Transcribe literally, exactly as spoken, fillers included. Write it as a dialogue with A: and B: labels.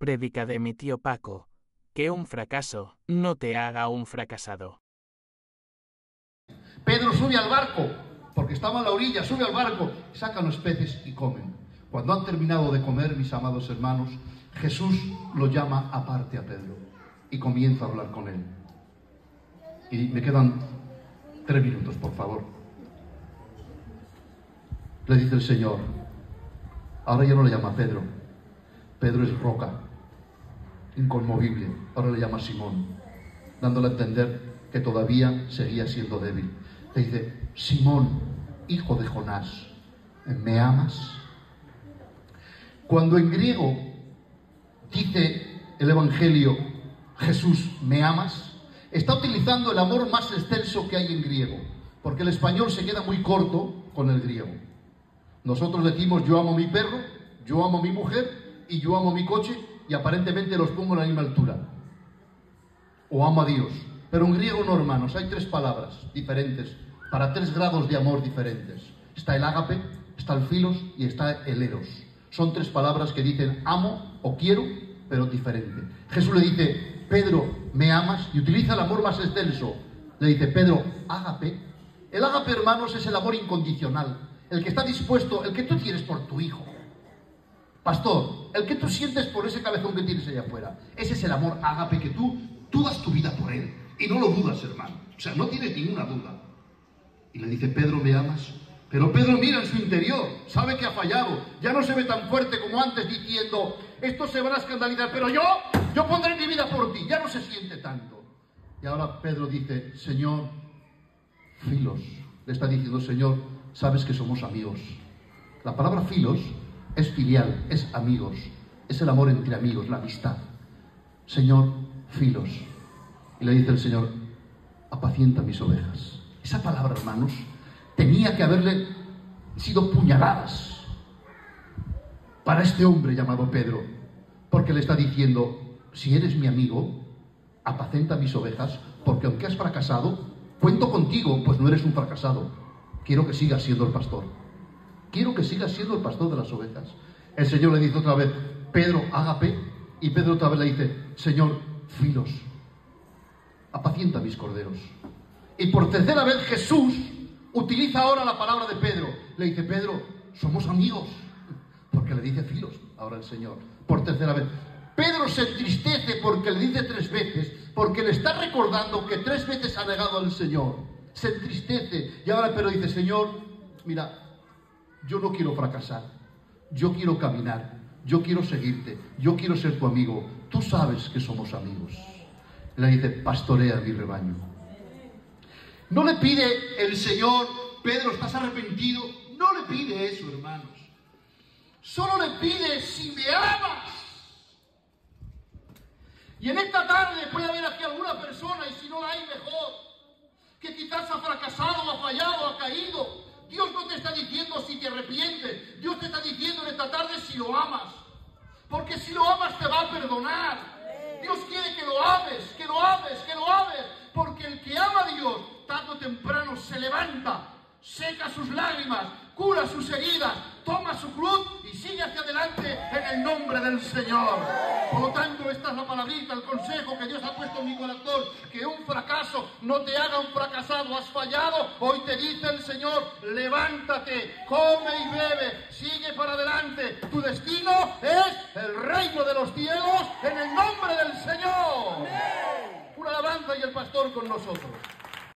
A: Prédica de mi tío Paco. Que un fracaso no te haga un fracasado.
B: Pedro sube al barco, porque estaba a la orilla, sube al barco, sacan los peces y comen. Cuando han terminado de comer, mis amados hermanos, Jesús lo llama aparte a Pedro y comienza a hablar con él. Y me quedan tres minutos, por favor. Le dice el Señor, ahora ya no le llama Pedro, Pedro es roca, inconmovible, ahora le llama Simón, dándole a entender que todavía seguía siendo débil. Le dice, Simón, hijo de Jonás, ¿me amas? Cuando en griego dice el Evangelio, Jesús, ¿me amas?, está utilizando el amor más extenso que hay en griego, porque el español se queda muy corto con el griego. Nosotros decimos, yo amo a mi perro, yo amo a mi mujer y yo amo a mi coche, y aparentemente los pongo a la misma altura. O amo a Dios. Pero en griego no, hermanos, hay tres palabras diferentes para tres grados de amor diferentes. Está el ágape, está el filos y está el eros. Son tres palabras que dicen amo o quiero, pero diferente. Jesús le dice, Pedro, ¿me amas? Y utiliza el amor más extenso. Le dice, Pedro, ágape. El ágape, hermanos, es el amor incondicional. El que está dispuesto, el que tú tienes por tu hijo. Pastor, el que tú sientes por ese cabezón que tienes allá afuera. Ese es el amor ágape que tú, tú das tu vida por él. Y no lo dudas, hermano. O sea, no tienes ninguna duda. Y le dice, Pedro, ¿me amas? Pero Pedro mira en su interior, sabe que ha fallado. Ya no se ve tan fuerte como antes diciendo, esto se van a escandalizar, pero yo, yo pondré mi vida por ti. Ya no se siente tanto. Y ahora Pedro dice, Señor, filos. Le está diciendo, Señor, sabes que somos amigos. La palabra filos es filial, es amigos. Es el amor entre amigos, la amistad. Señor, filos. Y le dice el Señor, apacienta mis ovejas. Esa palabra, hermanos, tenía que haberle sido puñaladas para este hombre llamado Pedro, porque le está diciendo, si eres mi amigo, apacenta mis ovejas, porque aunque has fracasado, cuento contigo, pues no eres un fracasado. Quiero que sigas siendo el pastor. Quiero que sigas siendo el pastor de las ovejas. El Señor le dice otra vez, Pedro, ágape, y Pedro otra vez le dice, Señor, filos, apacienta mis corderos. Y por tercera vez Jesús utiliza ahora la palabra de Pedro. Le dice, Pedro, somos amigos. Porque le dice filos ahora el Señor. Por tercera vez. Pedro se entristece porque le dice tres veces, porque le está recordando que tres veces ha negado al Señor. Se entristece. Y ahora Pedro dice, Señor, mira, yo no quiero fracasar. Yo quiero caminar. Yo quiero seguirte. Yo quiero ser tu amigo. Tú sabes que somos amigos. Le dice, pastorea mi rebaño. No le pide el Señor, Pedro, ¿estás arrepentido? No le pide eso, hermanos. Solo le pide, si me amas. Y en esta tarde puede haber aquí alguna persona, y si no la hay, mejor, que quizás ha fracasado, ha fallado, ha caído. Dios no te está diciendo si te arrepientes. Dios te está diciendo en esta tarde si lo amas. Porque si lo amas te va a perdonar. Dios quiere que lo ames, que lo ames, que lo ames. Porque el que ama a Dios, tarde o temprano se levanta, seca sus lágrimas, cura sus heridas, toma su cruz y sigue hacia adelante en el nombre del Señor. Por lo tanto, esta es la palabrita, el consejo que Dios ha puesto en mi corazón, que un fracaso no te haga un fracasado. Has fallado, hoy te dice el Señor, levántate, come y bebe, sigue para adelante. Tu destino es el reino de los cielos en el nombre del Señor. Una alabanza y el pastor con nosotros.